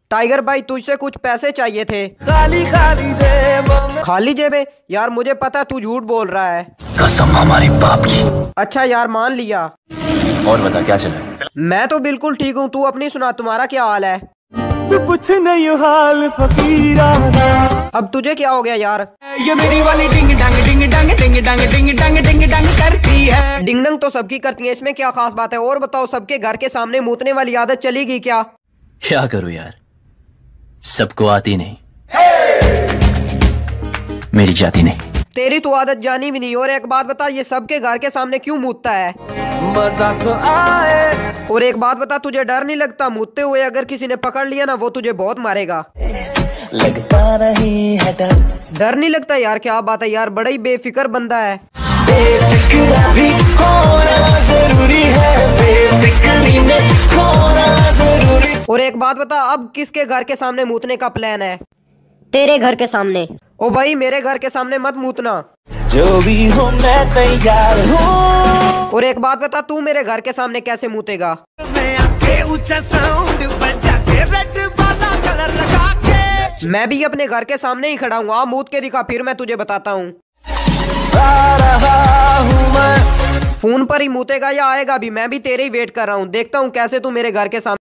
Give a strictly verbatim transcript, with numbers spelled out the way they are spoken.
Tiger भाई तुझसे कुछ पैसे चाहिए थे। खाली खाली जेब में। खाली जेबे? यार मुझे पता तू झूठ बोल रहा है। कसम हमारे बाप की। अच्छा यार मान लिया। और बता क्या चल रहा है? मैं तो बिल्कुल ठीक हूँ, तू अपनी सुना, तुम्हारा क्या हाल है? तू कुछ नहीं हाल फकीरा। अब तुझे क्या हो गया यार? ये मेरी वाली डिंग डांग डिंग डांग डिंग डांग डिंग डांग डिंग डांग करती है। डिंग डंग तो सबकी करती है, इसमें क्या खास बात है? और बताओ, सबके घर के सामने मूतने वाली आदत चली गई क्या? क्या करूं यार, सबको आती नहीं, मेरी जाती नहीं। तेरी तो आदत जानी भी नहीं। और एक बात बता, ये सबके घर के सामने क्यों मूतता है? मजा तो आए। और एक बात बता, तुझे डर नहीं लगता? मूतते हुए अगर किसी ने पकड़ लिया ना, वो तुझे बहुत मारेगा। लगता नहीं है डर। डर नहीं लगता यार? क्या बात है यार, बड़ा ही बेफिक्र बंदा है। बेफिक्र भी होना जरूरी है, बेफिक्री में होना जरूरी। और एक बात बता, अब किसके घर के सामने मूतने का प्लान है? तेरे घर के सामने। ओ भाई, मेरे घर के सामने मत मूतना। जो भी हो मैं तैयार हूँ। और एक बात बता, तू मेरे घर के सामने कैसे मूतेगा? मैं आके ऊंचा साउंड बजा के रेड वाला कलर लगा के। मैं भी अपने घर के सामने ही खड़ा हूँ, आ मूत के दिखा, फिर मैं तुझे बताता हूँ। आ रहा हूँ मैं। फोन पर ही मूतेगा या आएगा भी? मैं भी तेरे ही वेट कर रहा हूँ, देखता हूँ कैसे तू मेरे घर के सामने